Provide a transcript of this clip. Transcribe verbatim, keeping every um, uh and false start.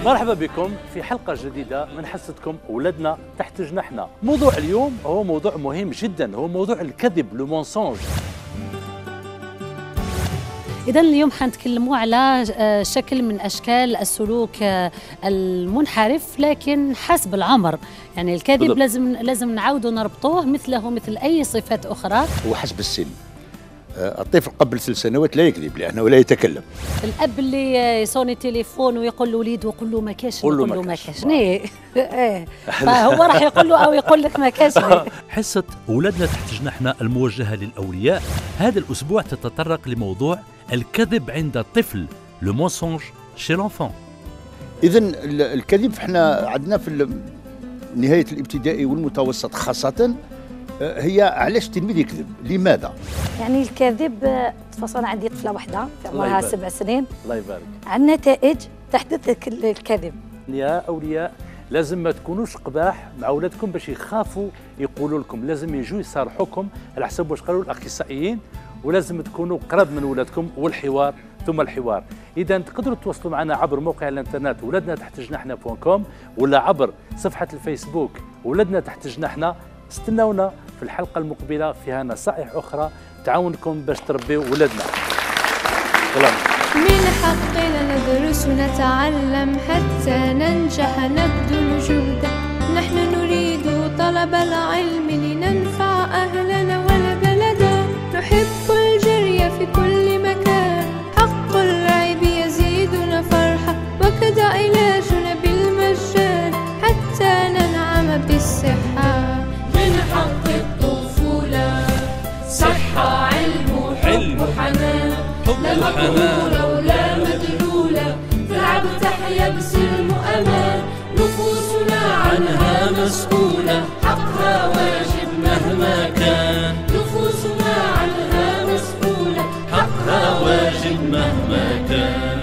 مرحبا بكم في حلقة جديدة من حصتكم ولدنا تحت جناحنا. موضوع اليوم هو موضوع مهم جدا، هو موضوع الكذب، لو مونسونج. إذا اليوم حنتكلموا على شكل من أشكال السلوك المنحرف لكن حسب العمر، يعني الكذب بالضبط. لازم لازم نعاودوا نربطوه مثله مثل أي صفات أخرى. وحسب السن، الطفل قبل ثلاث سنوات لا يكذب لأنه لا يتكلم. الأب اللي يصوني تليفون ويقول لوليده ويقول له ما كاش، يقول له ما كاش، ايه فهو راح يقول له أو يقول لك ما كاش. حصة ولدنا تحت جناحنا الموجهة للأولياء هذا الأسبوع تتطرق لموضوع الكذب عند الطفل، لو مونسونج شي لونفون. إذا الكذب احنا عندنا في نهاية الابتدائي والمتوسط خاصة، هي علاش التلميذ يكذب؟ لماذا؟ يعني الكذب تفاصيل. أنا عندي طفلة واحدة في عمرها سبع سنين. الله يبارك. عن نتائج تحدث الكذب. يا أولياء لازم ما تكونوش قباح مع أولادكم باش يخافوا يقولوا لكم، لازم يجوا يصارحوكم على حسب واش قالوا الأخصائيين، ولازم تكونوا قرب من ولادكم والحوار ثم الحوار. إذا تقدروا تواصلوا معنا عبر موقع الانترنت ولدنا تحت جناحنا دوت كوم ولا عبر صفحة الفيسبوك ولدنا تحت جناحنا. استنونا في الحلقة المقبلة فيها نصائح أخرى تعاونكم باش تربيوا ولدنا. سلام. من حقنا ندرس ونتعلم حتى ننجح نبذل جهدا. نحن نريد طلب العلم لننفع أهلنا والبلد. نحب الجري في كل مكان، حق اللعب يزيدنا فرحة، وكذا علاجنا بالمجان حتى ننعم بالصحة. من حق الطفولة صحة، علم وحب وحنان، لا مقهورة ولا مدلولة، تلعب تحيا بسلم وأمان. نفوسنا عنها مسؤولة، حقها واجب مهما كان. نفوسنا عنها مسؤولة، حقها واجب مهما كان.